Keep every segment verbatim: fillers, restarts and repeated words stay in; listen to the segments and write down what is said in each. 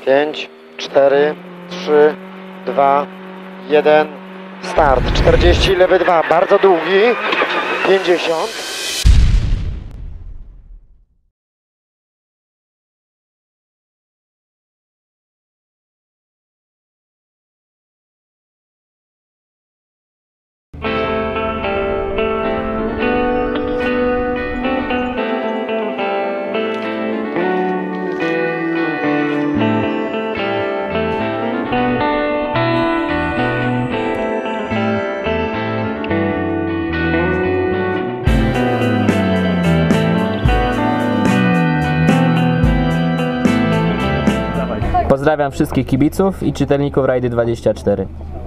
pięć, cztery, trzy, dwa, jeden, start. czterdzieści, lewy dwa, bardzo długi, pięćdziesiąt. Pozdrawiam wszystkich kibiców i czytelników Rajdy dwadzieścia cztery.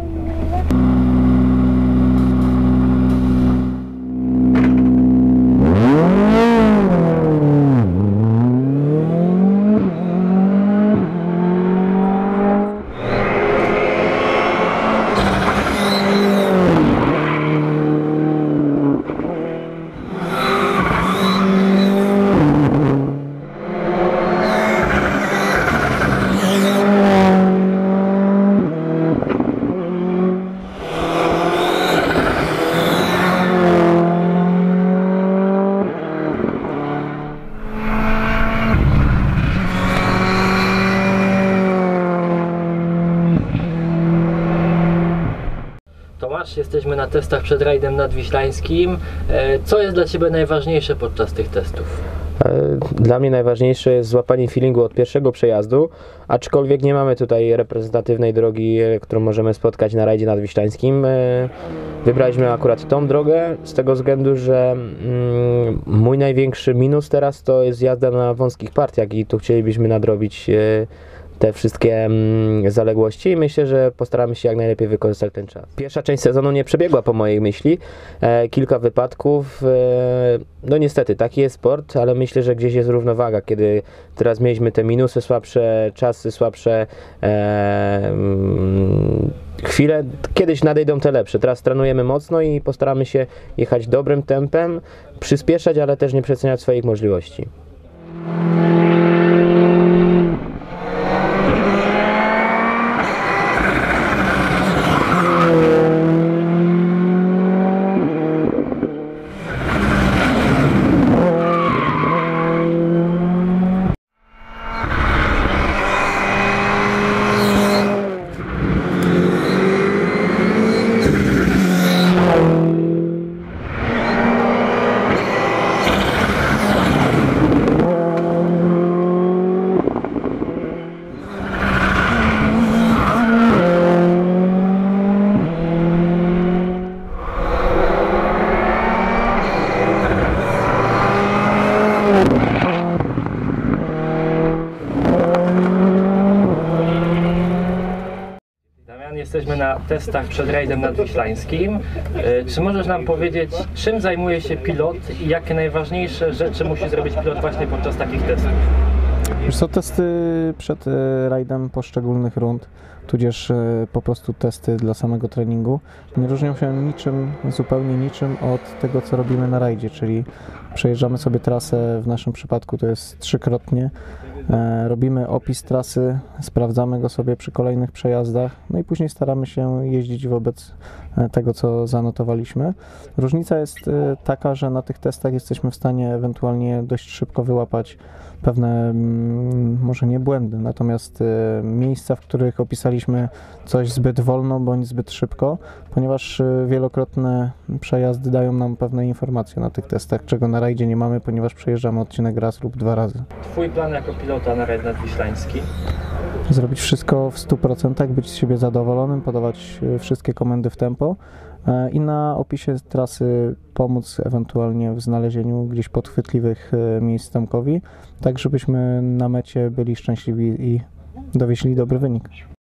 Tomasz, jesteśmy na testach przed rajdem nadwiślańskim. Co jest dla Ciebie najważniejsze podczas tych testów? Dla mnie najważniejsze jest złapanie feelingu od pierwszego przejazdu, aczkolwiek nie mamy tutaj reprezentatywnej drogi, którą możemy spotkać na rajdzie nadwiślańskim. Wybraliśmy akurat tą drogę z tego względu, że mój największy minus teraz to jest jazda na wąskich partiach i tu chcielibyśmy nadrobić te wszystkie zaległości i myślę, że postaramy się jak najlepiej wykorzystać ten czas. Pierwsza część sezonu nie przebiegła po mojej myśli. E, kilka wypadków. E, no niestety, taki jest sport, ale myślę, że gdzieś jest równowaga, kiedy teraz mieliśmy te minusy, słabsze czasy, słabsze e, mm, chwile. Kiedyś nadejdą te lepsze. Teraz trenujemy mocno i postaramy się jechać dobrym tempem, przyspieszać, ale też nie przeceniać swoich możliwości. Jesteśmy na testach przed rajdem nadwiślańskim. Czy możesz nam powiedzieć, czym zajmuje się pilot i jakie najważniejsze rzeczy musi zrobić pilot właśnie podczas takich testów? Już są testy przed rajdem poszczególnych rund, tudzież po prostu testy dla samego treningu. Nie różnią się niczym, zupełnie niczym od tego, co robimy na rajdzie, czyli przejeżdżamy sobie trasę, w naszym przypadku to jest trzykrotnie. Robimy opis trasy, sprawdzamy go sobie przy kolejnych przejazdach, no i później staramy się jeździć wobec tego, co zanotowaliśmy. Różnica jest taka, że na tych testach jesteśmy w stanie ewentualnie dość szybko wyłapać pewne, może nie błędy, natomiast miejsca, w których opisaliśmy coś zbyt wolno bądź zbyt szybko, ponieważ wielokrotne przejazdy dają nam pewne informacje na tych testach, czego na rajdzie nie mamy, ponieważ przejeżdżamy odcinek raz lub dwa razy. Twój plan jako pilota na rajd nadwiślański? Zrobić wszystko w stu procentach, być z siebie zadowolonym, podawać wszystkie komendy w tempo i na opisie trasy pomóc ewentualnie w znalezieniu gdzieś podchwytliwych miejsc Tomkowi, tak żebyśmy na mecie byli szczęśliwi i dowieźli dobry wynik.